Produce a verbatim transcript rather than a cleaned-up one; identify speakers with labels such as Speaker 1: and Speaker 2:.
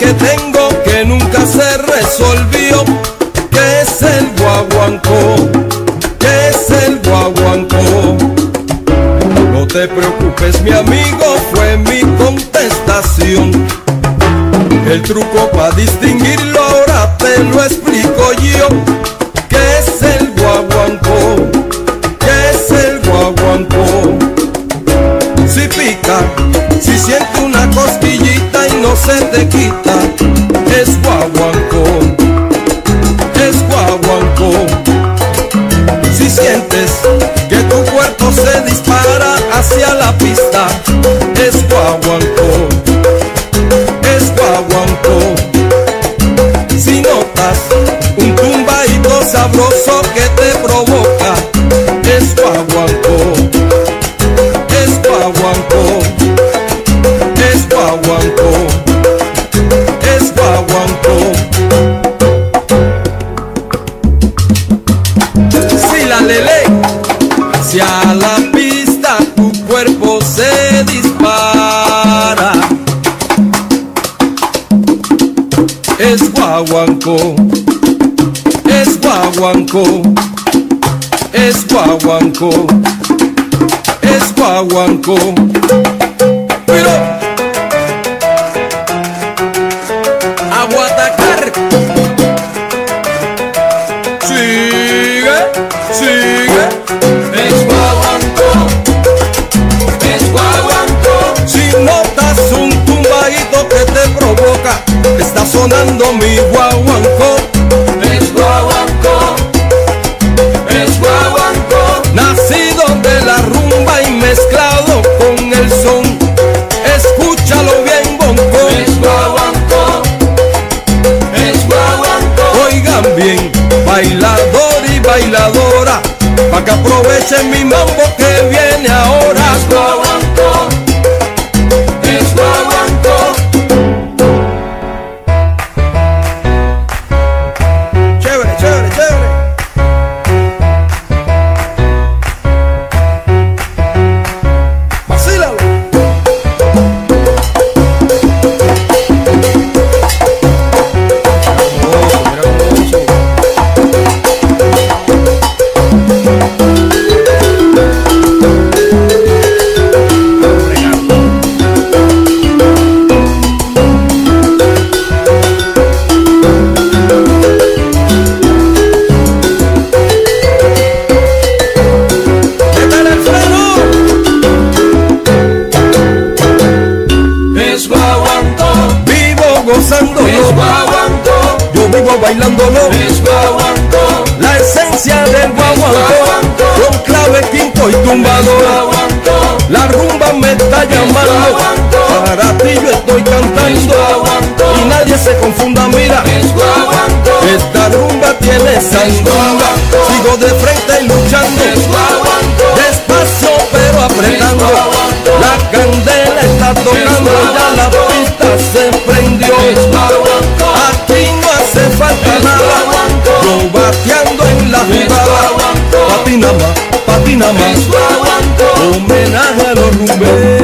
Speaker 1: que tengo que nunca se resolvió. ¿Qué es el guaguancó? ¿Qué es el guaguancó? No te preocupes, mi amigo, fue mi contestación. El truco para distinguirlo ahora te lo explico yo. ¿Qué es el guaguancó? ¿Qué es el guaguancó? Si pica, si siente una cosquillita y no se te quita, es guaguancó, es guaguancó. Si sientes que tu cuerpo se dispara hacia la pista, es guaguancó, es guaguancó. Si notas un tumbadito sabroso que te provoca, es guaguancó, es guaguancó, es guaguancó, es guaguancó. Si la lele hacia la pista tu cuerpo se dispara, es guaguancó, es guaguancó, es guaguancó, es guaguancó. Pero a Guatacar, sigue, sigue.
Speaker 2: Es guaguancó, es guaguancó.
Speaker 1: Si notas un tumbadito que te provoca, está sonando mi guaguancó.
Speaker 2: Es guaguancó, es guaguancó.
Speaker 1: Nacido de la rumba y mezclado con el son, escúchalo bien, bonco.
Speaker 2: Es guaguancó, es guaguancó.
Speaker 1: Oigan bien, bailador y bailadora, pa' que aprovechen mi mambo que viene ahora.
Speaker 2: Es guaguancó, es guaguancó.
Speaker 1: Chévere, chévere, chévere. Vacílalo. Métele el freno.
Speaker 2: Es guaguancó,
Speaker 1: Vivo gozándolo,
Speaker 2: es guaguancó,
Speaker 1: yo vivo bailándolo.
Speaker 2: es guaguancó,
Speaker 1: La esencia del guaguancó, con clave, quinto y tumbador.
Speaker 2: guaguancó,
Speaker 1: La rumba me está llamando, para ti yo estoy cantando. Y nadie se confunda, mira,
Speaker 2: es guaguancó,
Speaker 1: esta rumba tiene sandunga. Sigo de frente y luchando,
Speaker 2: es guaguancó,
Speaker 1: despacio pero apretando. La candela está tocando, ya la pista se prendió.
Speaker 2: es guaguancó,
Speaker 1: Aquí no hace falta nada, yo bateando en la jugada. Patina más, patina más,
Speaker 2: es guaguancó.
Speaker 1: homenaje a los rumberos.